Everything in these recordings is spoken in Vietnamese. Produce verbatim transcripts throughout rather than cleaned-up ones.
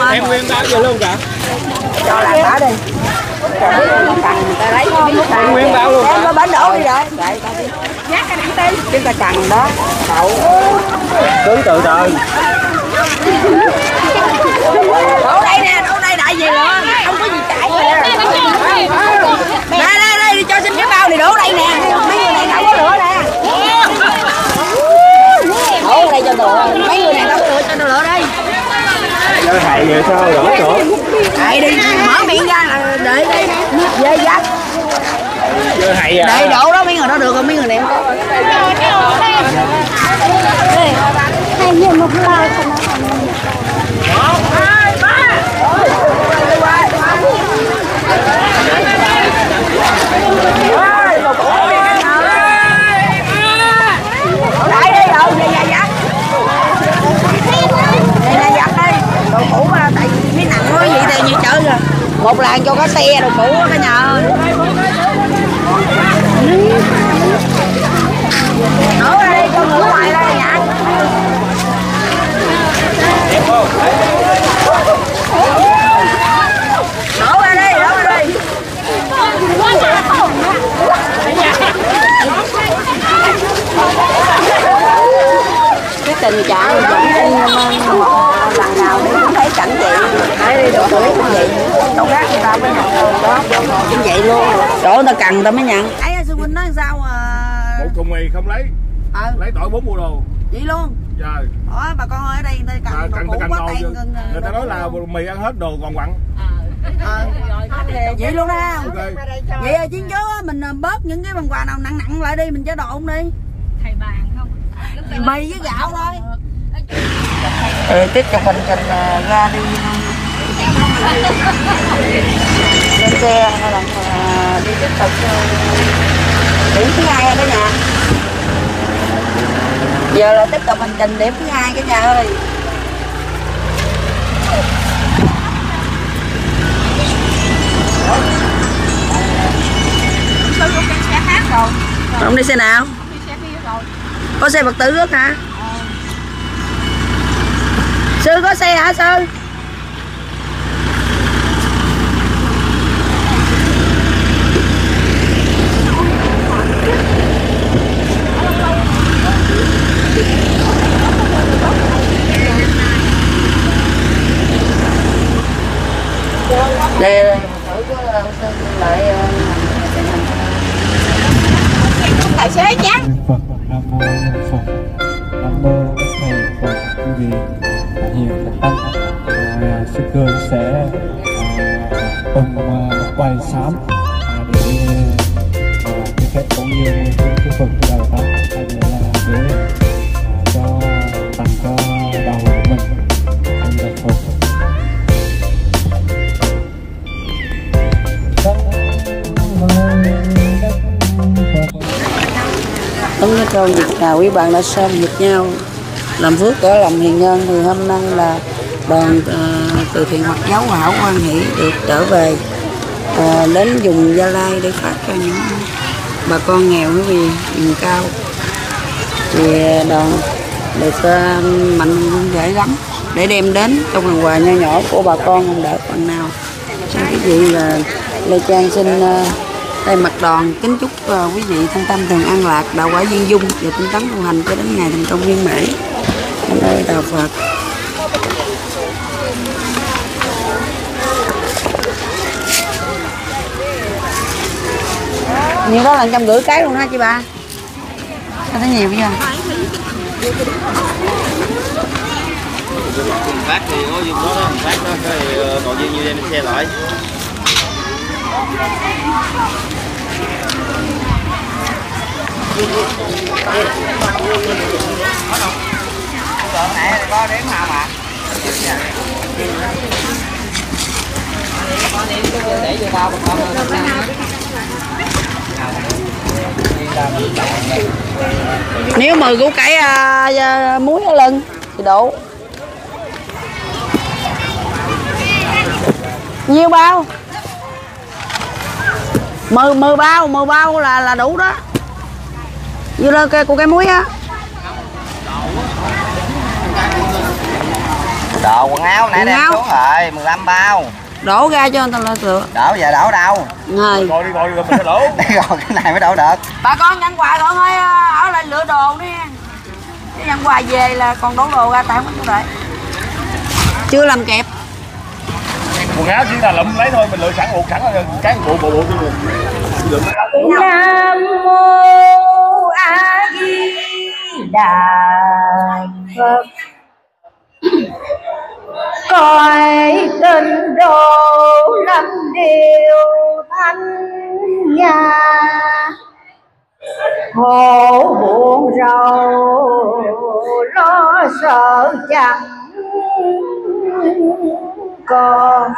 Em nguyên bao giờ luôn cả. Cho là cả đi. Cần người ta lấy Em nguyên bao luôn. Em có bánh đổ đi rồi. Nhát cái nặng đi. Chúng ta cần đó. Đậu. Cứ từ từ. Đổ đây nè, đổ đây đại về luôn. Không có gì chảy nè. Đây đây đây đi cho xin cái bao này đổ đây nè. Mấy người này đâu có lửa nè. Đổ ở đây cho lửa. Mấy người này đâu có lửa cho lửa đây. Chơi hại vậy sao đổ chỗ. Hại đi, mở miệng ra là để đây. Dê dắt. Chơi hại à. Để đổ đó mấy người đó được rồi, mấy người này không có. Hai người một bao cho nó. Đấy đi đâu, về dắt. Về dắt đi. Đồ cũ mà tại vì mấy nặng quá vậy thì như chơi rồi. Một làng cho có xe đồ cũ cả nhà ơi. Đổ ra đi cho người ngoài ra nhặt. Đổ ra đi, đổ ra đi. Cái tình trạng vẫn đi lần nào đi cũng thấy cảnh vậy. Hãy đi độ tuổi cũng vậy. Đâu khác người ta mới nhận đồ đó. Cũng vậy luôn. Chỗ người ta cần người ta mới nhận. Ấy sư huynh nói sao mà Một thùng mì không lấy. Ờ. Lấy tỏi bốn mua đồ. Vậy luôn. Trời. Ủa bà con ơi ở đây người ta cần đồ cũ quá tay. Người ta nói là mì ăn hết đồ còn quặng. Ờ. Vậy luôn đó. Okay. Vậy là chiến trước mình bớt những cái phần quà nào nặng nặng lại đi mình chế độn đi. Thầy bàn không? Mì với gạo thôi. Ừ, tiếp tục hành trình ra đi lên xe hay là đi tiếp tục điểm thứ hai cả nhà. Giờ là tiếp tục hành trình điểm thứ hai cả nhà ơi. Xe khác rồi. Ông đi xe nào? Đi xe kia rồi. Có xe Phật tử nữa hả? Sư có xe hả Sư? Đây đây lại tài xế chắc. Phật Nam mô Phật Nam mô thầy Phật quý vị hiền Phật tăng. À, sư cơ sẽ tung một quay sám để cái phép cũng như cái Phật của đời ta hay là để cho tặng cho đầu của mình không là Phật. Đúng cái câu việc nào quý bạn đã sớm việc nhau làm phước cỡ lòng hiền nhân thì hôm nay là đoàn uh, từ thiện Phật giáo Hảo Quan Hỷ được trở về uh, đến vùng Gia Lai để phát cho những bà con nghèo quý vị vùng cao. Thì đoàn được uh, mạnh không thể lắm để đem đến trong phần quà nho nhỏ của bà con không đợi phần nào. Cho quý vị là Lê Trang xin uh, thay mặt đoàn kính chúc uh, quý vị thân tâm thường an lạc, đạo quả viên dung và tinh tấn tu hành cho đến ngày thành công viên mãn nơi đạo Phật. Nhiều đó là trăm rưỡi cái luôn ha chị ba. Sao thấy nhiều bây giờ? Phát thì có dùng đó đó, phát đó cái còn dư nhiêu đem xe lại. Này có đếm nào mà. Để vô bao con. Nếu mười củ cải à, muối ở lưng thì đủ. Nhiêu bao? Mười mười bao, mười bao là là đủ đó. Như là cái củ cải muối á. Đồ quần áo nãy Quần đem áo. xuống rồi, mười lăm bao. Đổ ra cho người ta là được. Đổ giờ đổ đâu? Rồi. Ngồi đi ngồi đi rồi mình sẽ đổ. Đây rồi cái này mới đổ được. Bà con nhận quà con ơi, ở lại lựa đồ đi. Cái nhận quà về là còn đổ đồ ra tặng cho lại. Chưa làm kẹp. Quần áo chỉ là lụm lấy thôi, mình lựa sẵn bộ sẵn rồi cái bộ bộ bộ cho mình. Nam mô A Di Đà Phật. Cõi tình độ lâm điều thanh nhà, khổ buồn rầu lo sợ chẳng còn.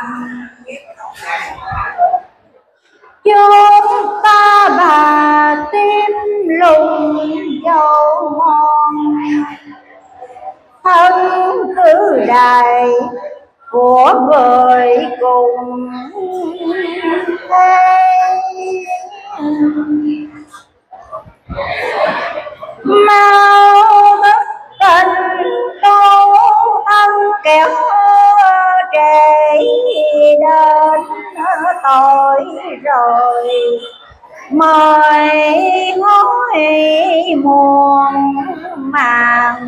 Chúng ta bà tim lùng dầu mòn, thân cứ đại của người cùng hay. Mau thức tình tu thân kẻo trễ đến tội rồi, mời ngói muôn màng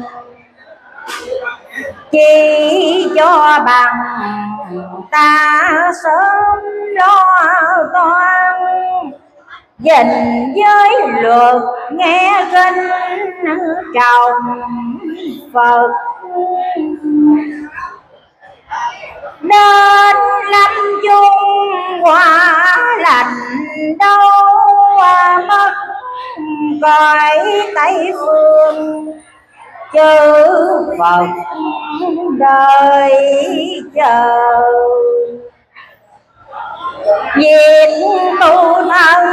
chỉ cho bằng ta sớm lo toan, dình với luật nghe kinh trọng Phật. Nên lâm chung quả lành đâu mất, cõi Tây phương chư Phật đời chờ. Việc tu thân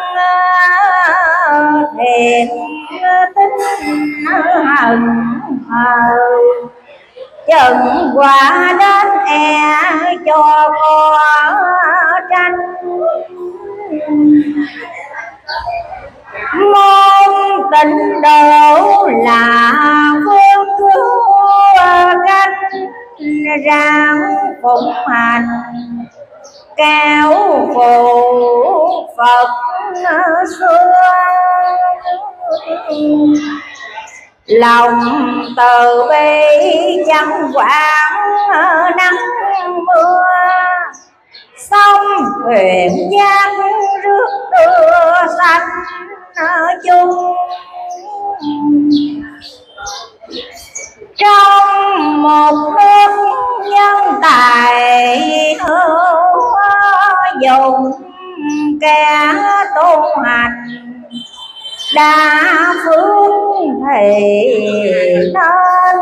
thiện tính hận hờ, chừng quả đến e cho có tranh. Môn tịnh độ là phương cứu cách, ráng phụng hành cao phụ Phật xưa. Lòng từ bi chẳng quản nắng mưa, sông huyền giác rước đưa xanh chung. Trong một nước nhân tài hữu dùng, kẻ tu hành đã phước thì nên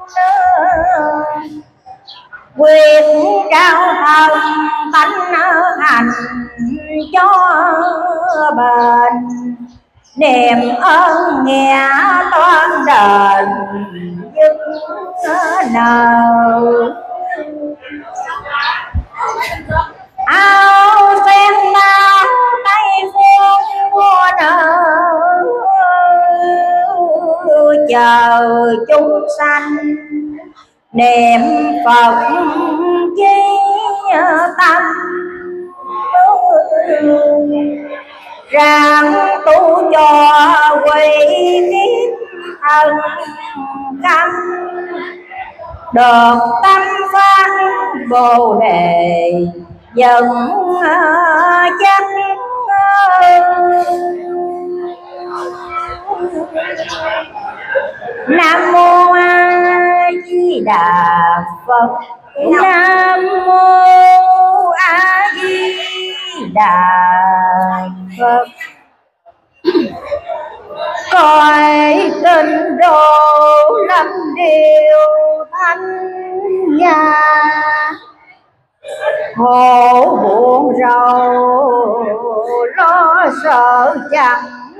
quyền trao thần tánh hành cho bền. Niềm ơn nghĩa toan đền dứt nợ, áo sen bao tay phương mua nợ, chờ chúng sanh niệm Phật chí tâm. Ráng tu cho quy kiếp thân căm, được tâm phát bồ đề dần chắc. Nam mô A Di Đà Phật. Nam mô A Di Đà Phật. Cõi tình độ lâm điều thanh nhà, khổ buồn rầu lo sợ chẳng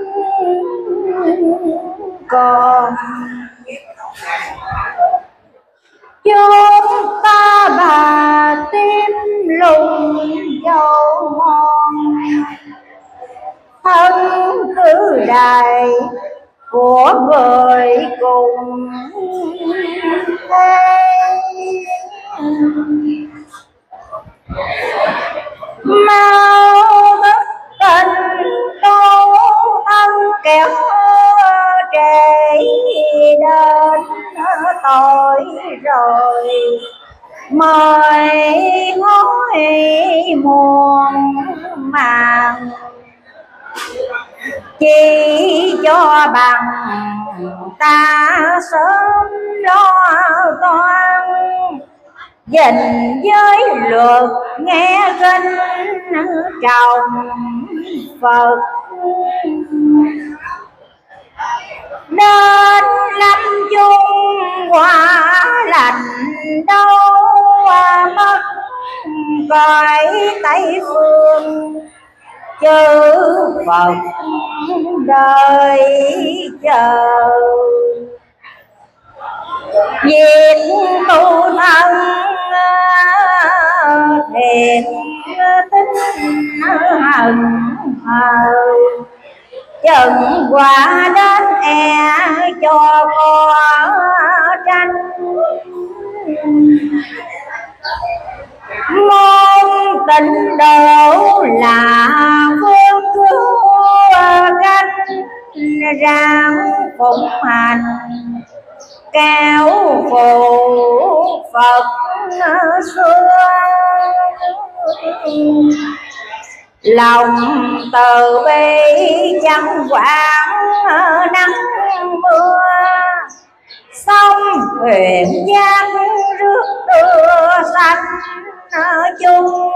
còn. Chúng ta bà tim lùng dầu mòn, thân cứ đại của người cùng hay. mau thức tình tu thân kéo trễ đến tội rồi mời hối muôn màng chỉ cho bằng ta sớm lo toan dình với luật nghe kinh trọng Phật nên lâm chung quả lành đâu mất cõi Tây phương chư Phật đời chờ việc tu thân thiện tính hận hờ chừng quả đến e cho có tranh môn tịnh độ là phương cứu cách ráng phụng hành kéo phù Phật xưa lòng từ bi chẳng quản nắng mưa sông huyền giác rước đưa xanh chung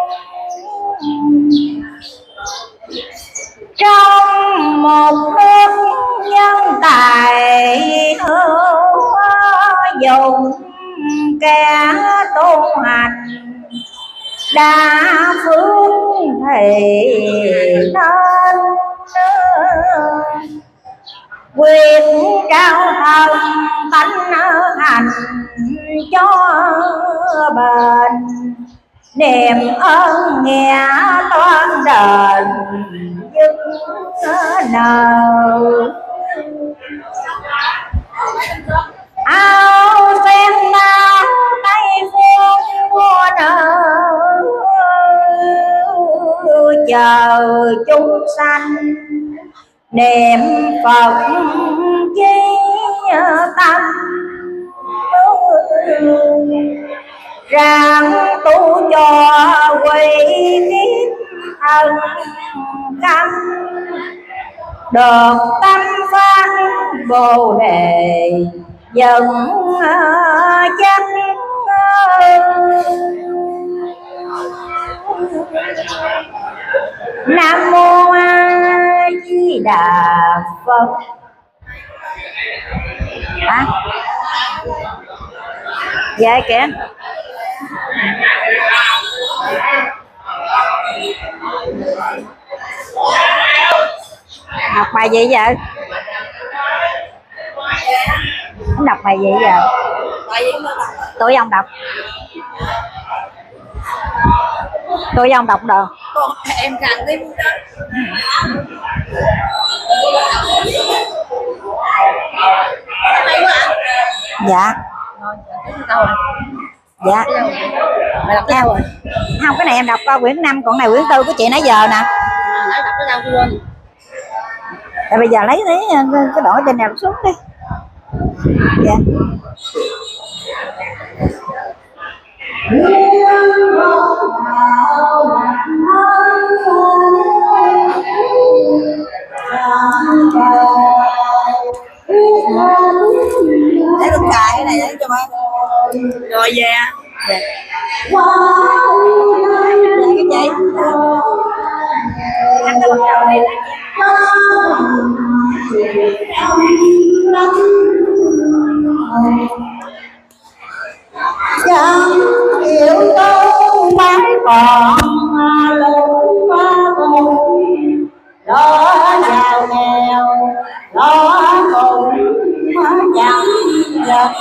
trong một nước nhân tài hữu dùng kẻ tu hành đã phương thì nên quyền trao thần tánh hành cho bền niềm ơn nghĩa toan đền dứt nợ áo sen áo tay phương mua nợ chờ chúng sanh niệm Phật chi tâm rằng tu cho quy kiếp thân tâm được tâm phát bồ đề dần chắc Nam mô A Di Đà Phật. Hả? Dạ kìa. Đọc bài gì vậy? Đọc bài gì giờ? Tôi không đọc. Tôi không đọc được. Còn em càng đi. Dạ. Dạ. Mày đọc tới đâu rồi? Không, cái này em đọc qua quyển năm, còn này quyển tư của chị nãy giờ nè. À, nãy đọc tới đâu tôi quên. Rồi bây giờ lấy cái cái đổi trên này xuống đi. Dạ. Để tôi cài cái này để cho bạn. Rồi về. Dạ. Cái chị. Anh tôi chào này chẳng hiểu đâu mãi còn lũ cùng đó giàu nghèo đó cùng chẳng dần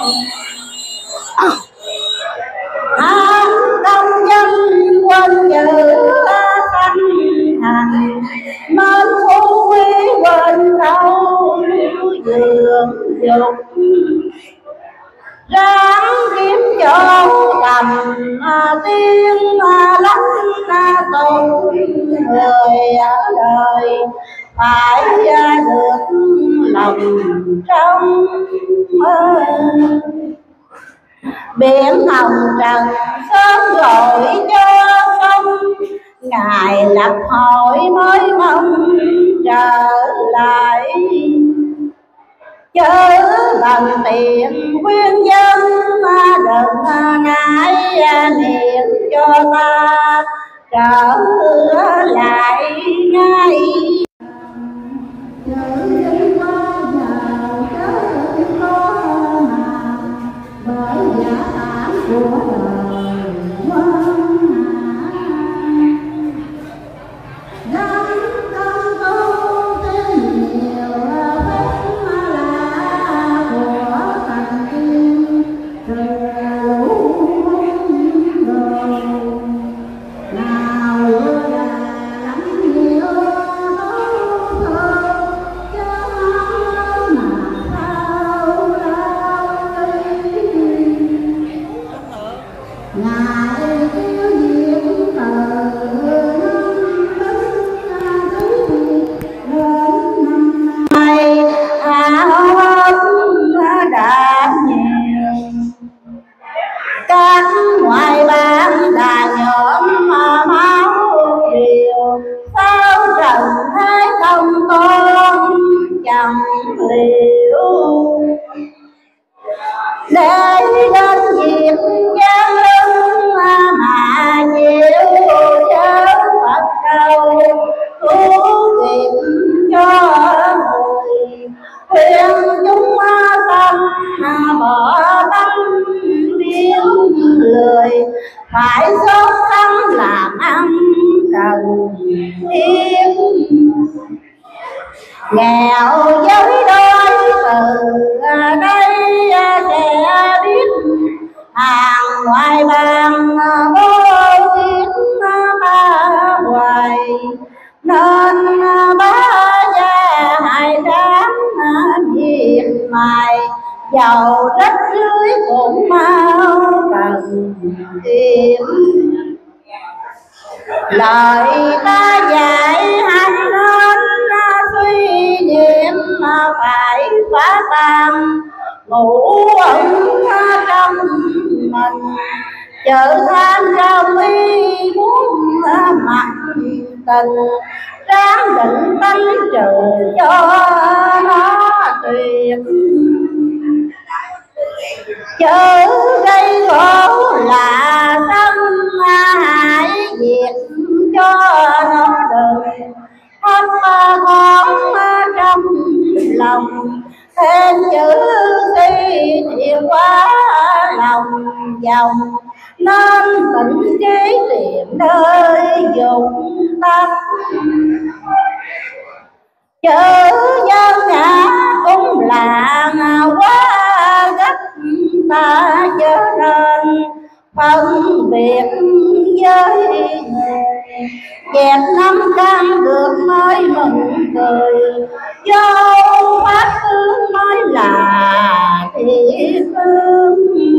hát công dân quân giữ thanh thành nên phú quý bên đâu dường dục ráng kiếm cho tài làm tiếng lắng tụng người ở đời phải được lòng trong biển hồng trần sớm gọi cho không ngài lập hội mới mong trở lại chớ bằng tiền khuyên dân đừng ngại niệm cho ta trở lại ngay. Để đến dịp gian lưng mà chịu chớ Phật cầu cứu kịp cho người khuyên chúng tâm bỏ tâm biến lười phải sốt sắng làm ăn cần thiết nghèo với đôi từ đây sẽ biết hàng ngoài bàn vô tiếng ba hoài nên bá gia hai đám miệt mài giàu đất dưới cũng mau cần tìm lời ta dạy hay nên suy niệm mà phải phá tan ngủ ẩn trong mình chợ than trong y muốn mặt tình ráng định tánh trừ cho nó tuyệt chớ gây khổ là tâm hại việc cho nó đừng thấp con trong lòng thêm chữ khi thiện quá lòng dòng nên tỉnh trí tìm nơi dùng tâm chữ nhân ngã cũng là quá gấp ta chớ nên phân biệt với người dẹp năm căn được mới mừng cười vô pháp tướng mới là thiệt phương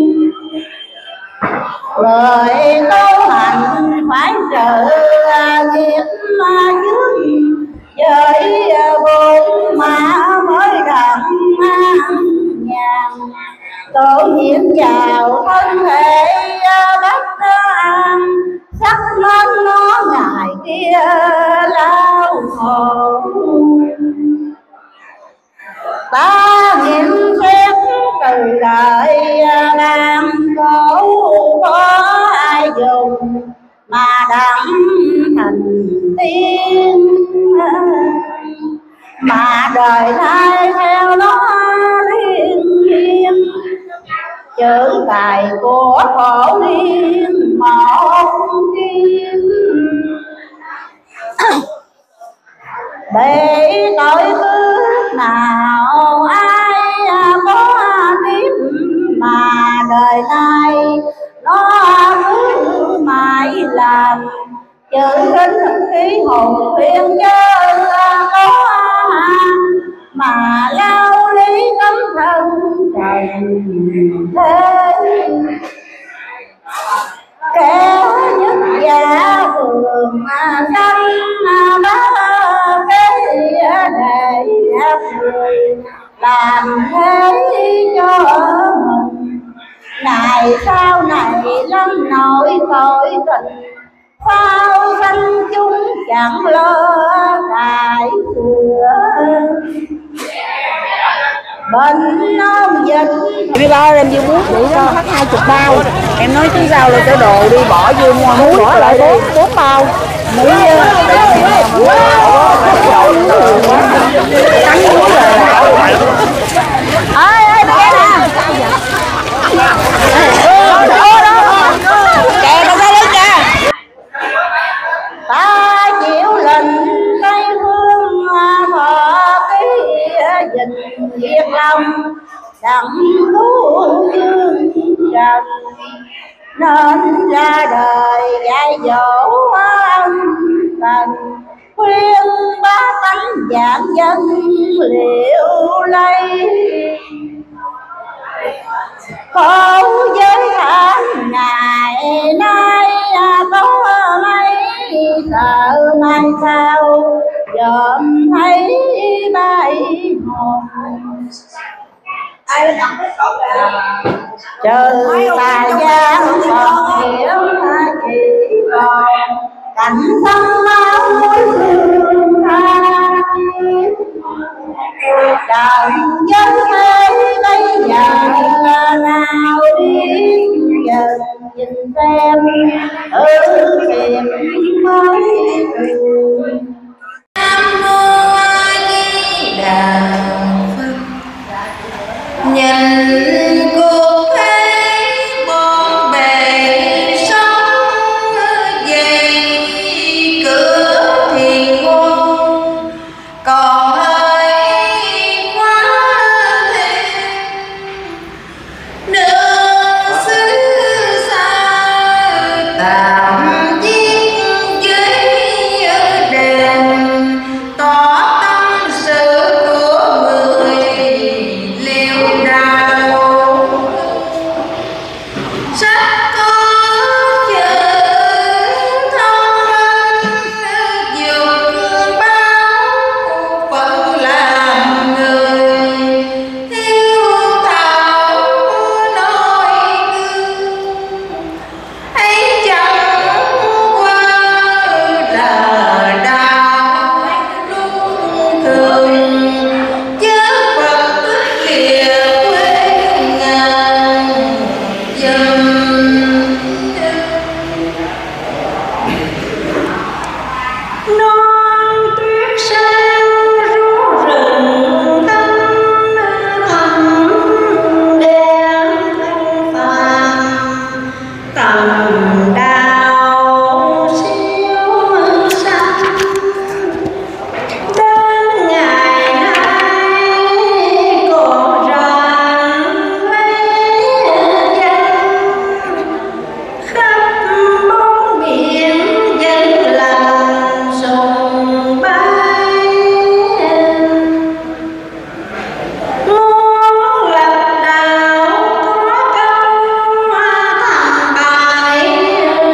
lời tu hành phải trợ nghiệp mà dương với bốn mà mới đặng nhàn tổ nhiễm vào thân thể đất an sắc nên nó ngày kia lao khổ ta nghiệm xét từ lời làm khổ có ai dùng mà đặng thành tiên mà đời nay theo nó liên liên chữ tài của khổ liên một kim để tội phước nào ai có tiếp mà đời nay nó cứ mãi làm chữ đến khí hồn khuyên chớ có mà lao lý cấm thân trần thế kẻ nhất giả thường sanh ba cái để người làm thế cho mình. Này sau này lâm nổi tội tình, sao sanh chúng chẳng lo cải sửa. Bệnh ôm dịch đi ba em dưa muối vậy đó hết hai chục bao. Em nói chứ sao là cái đồ đi bỏ vô mua muối bỏ lại bốn bốn bao muối cắn muối rồi. Ơi ơi bé nè kè nó ra đây kìa. ta chịu lệnh tây phương thọ cái dịch diệt lòng đặng cứu dương trần, nên ra đời dạy dỗ âm thần, khuyên bá tánh dạng dân liệu lây. Khổ giới hạn ngày nay có mấy sợ mai sau dòm thấy bay hồn. Trừ tà gian còn hiểu chỉ còn cảnh tâm máu thương tha. Trần dân thế bây giờ nào biết giờ nhìn xem ư tìm mới đường. Nam mô A Di Đà Phật. Nhìn cuộc thế bốn bề sông về cửa thiền môn, còn hơi quá thêm đường xứ xa tạm giết dưới đền, tỏ tâm sự của người liêu đào. Sách có chữ thông dược báo phận làm người, thiếu thảo nói gương ấy chẳng qua là đạo luân thường, chớ Phật tức lìa quê ngàn dầm. Non tuyết sang rú rừng tâm thầm đen thanh phàm, tầm đào siêu xanh. Đến ngày nay còn ràng mấy dân, khắp bốn biển dân lành sùng bái. Muốn lập đạo có công thành tài,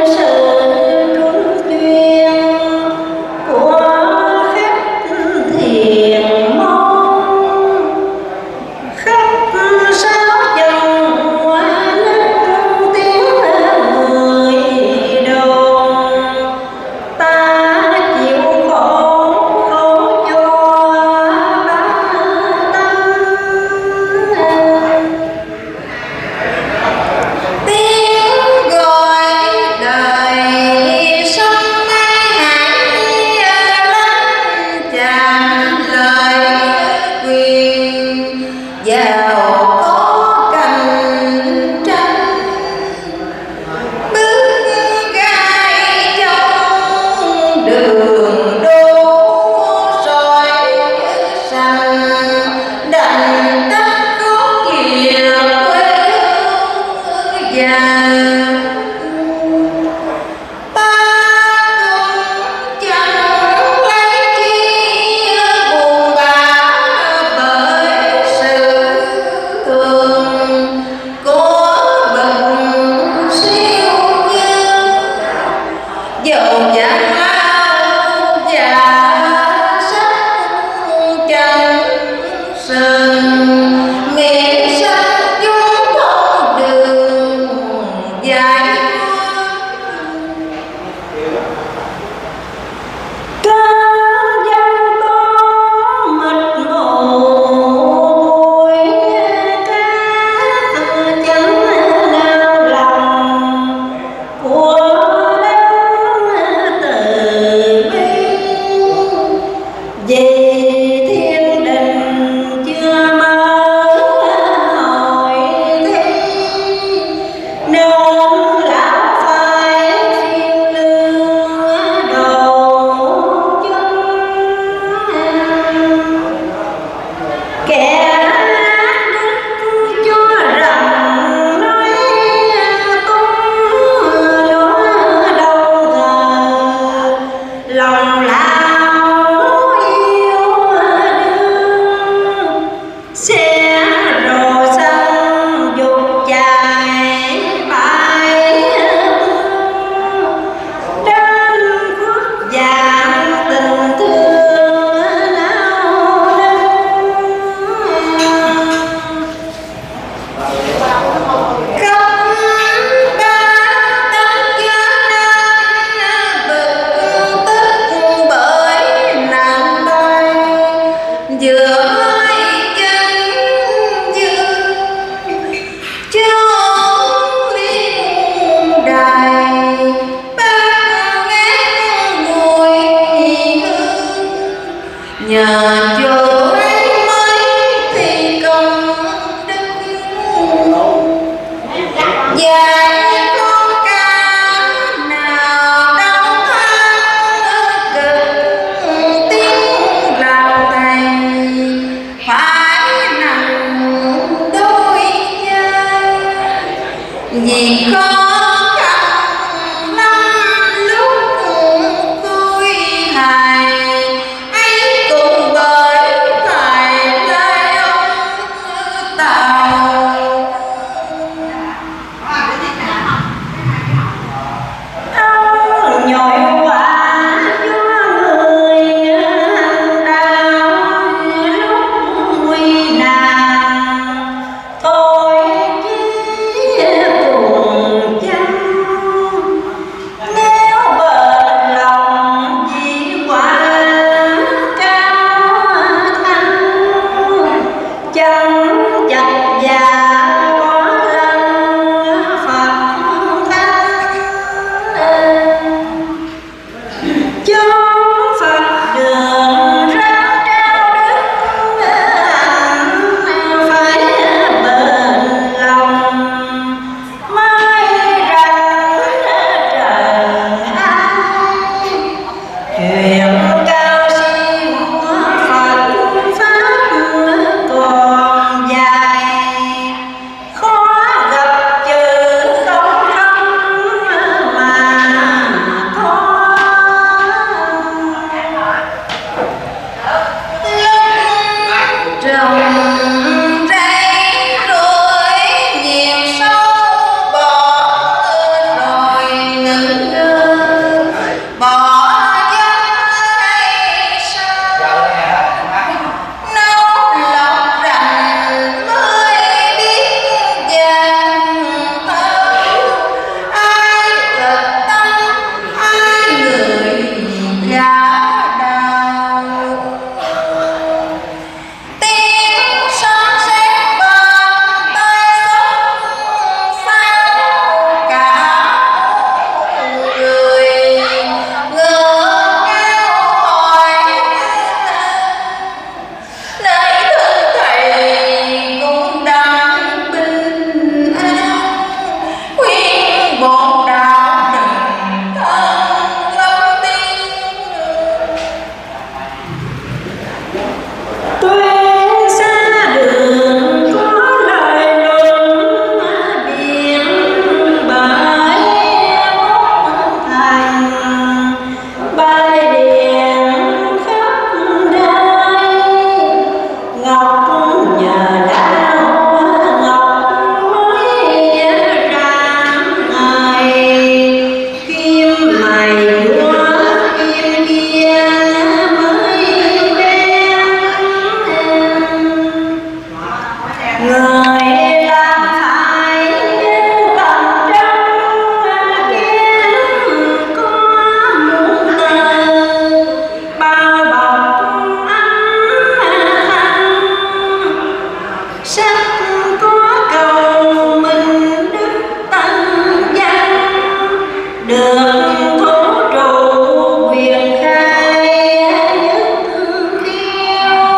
được thú trụ quyền khai nhất khiêu.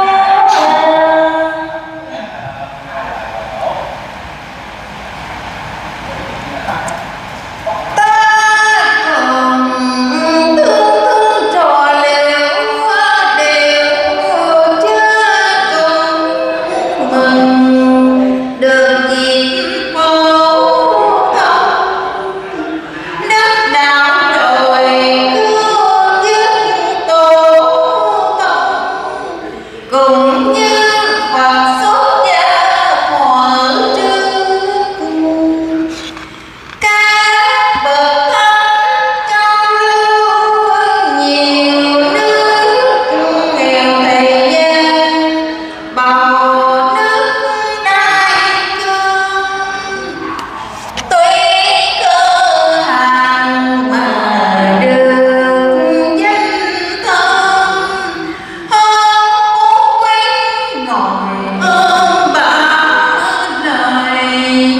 Cũng như Phật xuất gia thuở trước, các bậc thánh trong lưu nhiều nước nghèo thầy gian bầu nước đại cương. Tuy cơ hàng mà được danh thân, ngọn ơn bão đời.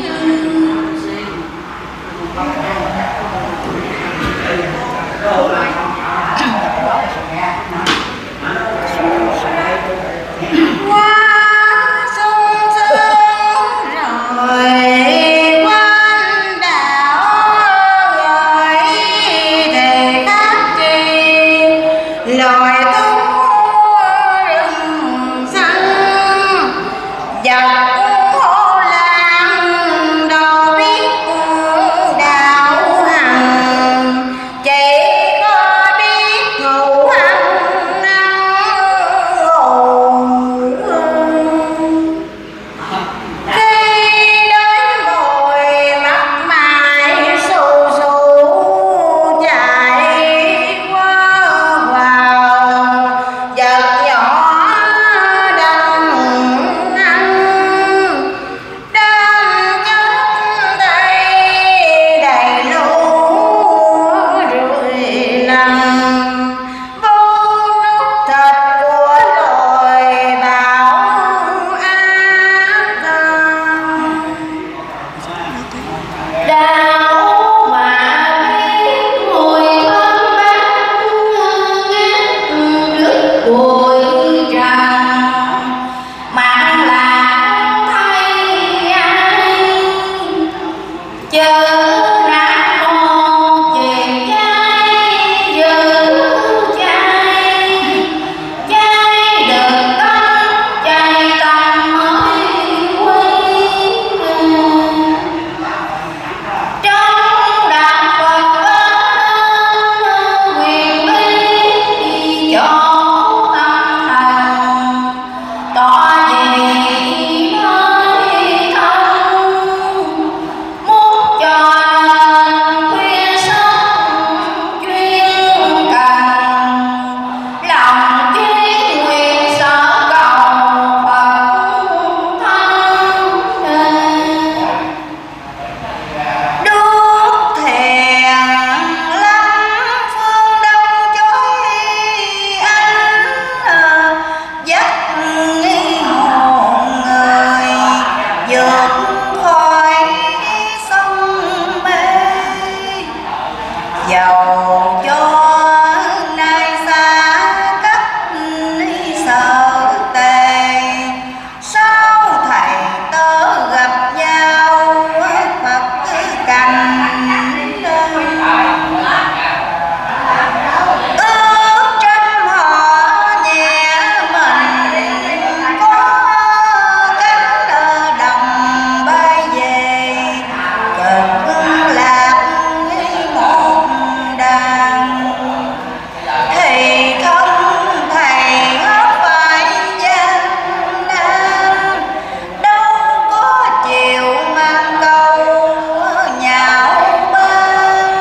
Qua sông sơn rồi quan đảo, gọi thề khác chi loài thú rừng xanh. Dọc hô lan đâu biết đạo hằng, chỉ có biết thù hằn năng ngủ. Khi đến ngồi mắt mày sù sù chạy qua vào vật nhỏ đâm ăn, đâm chất đây đầy lũ rượi lằn, vô nút thịt của loài bão ác tàn. Đạo mà biết mùi thơm bát ngát nước bụi trần, mạng lạc thay ai chớ nát mô chìm cháy giữ cháy. Cháy được tâm cháy tâm mới quy. Trong đạo Phật ơn quyền bí chỗ tâm thần, tỏ gì nơi thân. Muốn cho nên khuyên sống chuyên cần, lòng chí nguyện sở cầu Phật thân. Đuốc thèn lắm phương đông chói ánh, dắt nghi hồn người vượt khỏi sông mê. Dầu cho nay xa cách sở tề, sao thầy tớ gặp nhau Phật cành. Ước trăm họ nhẹ mình có cánh đồng bay về, cực lạc một đàn. Thì không thầy góp phải gian nan, đâu có chịu mang câu nhạo báng.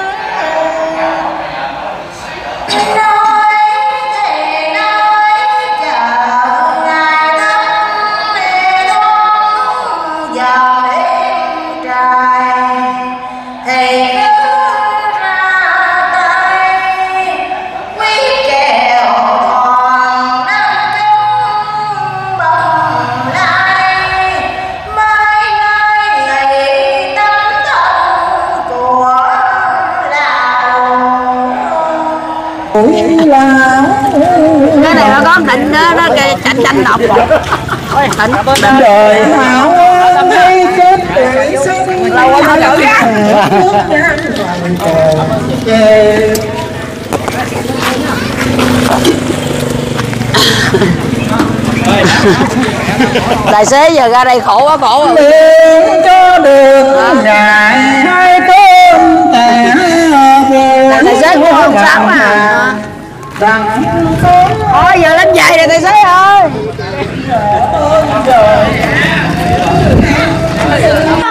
Nói thì nói chờ ngày thắm lê thoáng vào đêm trời, thì cứ ra tay quyết kèo thòn năm chung bồng lai. Mai nay ngày tấm thân của là Cái này nó có Tịnh đó, nó cái chanh chanh độc. Tịnh đời hảo hay kết để sống lâu quá nó tài xế giờ ra đây khổ quá khổ rồi. cho được ngày hai con tẻ Tài xế cũng không sao mà. Thôi giờ lên dậy rồi tài xế ơi.